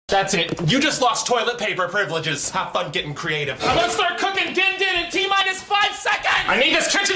That's it. You just lost toilet paper privileges. Have fun getting creative. I'm gonna start cooking din din in T-minus 5 seconds! I need this kitchen